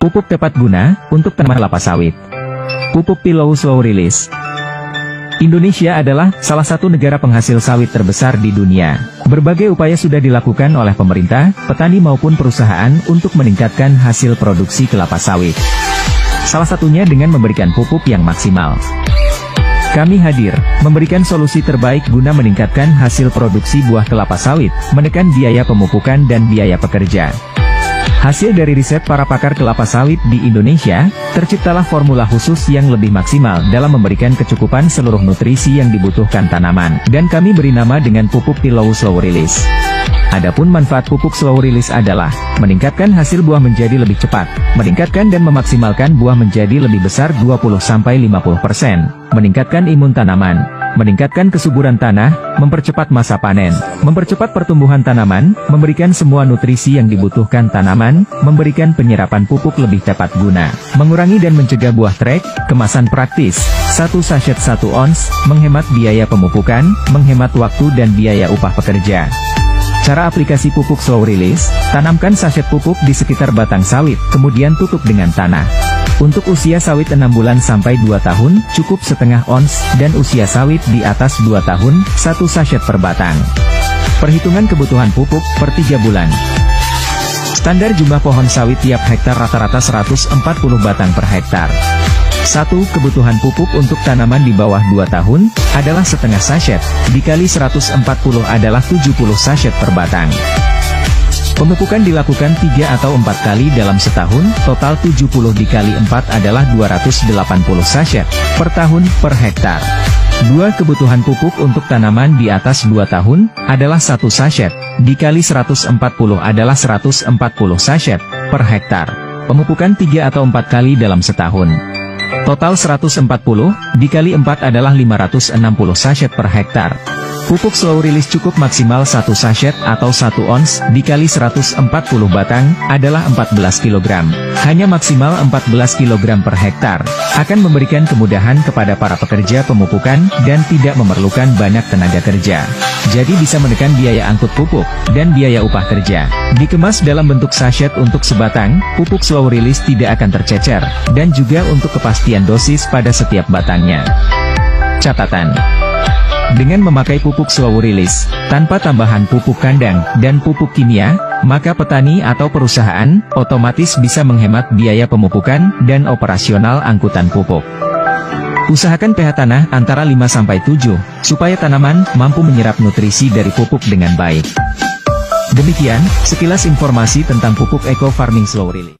Pupuk tepat guna untuk tanaman kelapa sawit. Pupuk Pillow Slow Release. Indonesia adalah salah satu negara penghasil sawit terbesar di dunia. Berbagai upaya sudah dilakukan oleh pemerintah, petani maupun perusahaan untuk meningkatkan hasil produksi kelapa sawit. Salah satunya dengan memberikan pupuk yang maksimal. Kami hadir, memberikan solusi terbaik guna meningkatkan hasil produksi buah kelapa sawit, menekan biaya pemupukan dan biaya pekerja. Hasil dari riset para pakar kelapa sawit di Indonesia, terciptalah formula khusus yang lebih maksimal dalam memberikan kecukupan seluruh nutrisi yang dibutuhkan tanaman, dan kami beri nama dengan pupuk Pillow Slow Release. Adapun manfaat pupuk slow release adalah meningkatkan hasil buah menjadi lebih cepat, meningkatkan dan memaksimalkan buah menjadi lebih besar 20-50%, meningkatkan imun tanaman, meningkatkan kesuburan tanah, mempercepat masa panen, mempercepat pertumbuhan tanaman, memberikan semua nutrisi yang dibutuhkan tanaman, memberikan penyerapan pupuk lebih tepat guna, mengurangi dan mencegah buah trek, kemasan praktis, 1 sachet 1 ons, menghemat biaya pemupukan, menghemat waktu dan biaya upah pekerja. Cara aplikasi pupuk slow release, tanamkan sachet pupuk di sekitar batang sawit, kemudian tutup dengan tanah. Untuk usia sawit 6 bulan sampai 2 tahun, cukup setengah ons, dan usia sawit di atas 2 tahun, 1 sachet per batang. Perhitungan kebutuhan pupuk per 3 bulan. Standar jumlah pohon sawit tiap hektar rata-rata 140 batang per hektar. 1. Kebutuhan pupuk untuk tanaman di bawah 2 tahun, adalah setengah sachet, dikali 140 adalah 70 sachet per batang. Pemupukan dilakukan 3 atau 4 kali dalam setahun, total 70 dikali 4 adalah 280 sachet, per tahun, per hektar. 2. Kebutuhan pupuk untuk tanaman di atas 2 tahun, adalah 1 sachet, dikali 140 adalah 140 sachet, per hektar. Pemupukan 3 atau 4 kali dalam setahun. Total 140, dikali 4 adalah 560 sachet per hektar. Pupuk slow release cukup maksimal 1 sachet atau 1 ons, dikali 140 batang, adalah 14 kg. Hanya maksimal 14 kg per hektar. Akan memberikan kemudahan kepada para pekerja pemupukan, dan tidak memerlukan banyak tenaga kerja. Jadi bisa menekan biaya angkut pupuk, dan biaya upah kerja. Dikemas dalam bentuk sachet untuk sebatang, pupuk slow release tidak akan tercecer, dan juga untuk kepastian dosis pada setiap batangnya. Catatan: dengan memakai pupuk slow release, tanpa tambahan pupuk kandang, dan pupuk kimia, maka petani atau perusahaan, otomatis bisa menghemat biaya pemupukan, dan operasional angkutan pupuk. Usahakan pH tanah antara 5-7, supaya tanaman mampu menyerap nutrisi dari pupuk dengan baik. Demikian, sekilas informasi tentang pupuk Eco Farming Slow Release.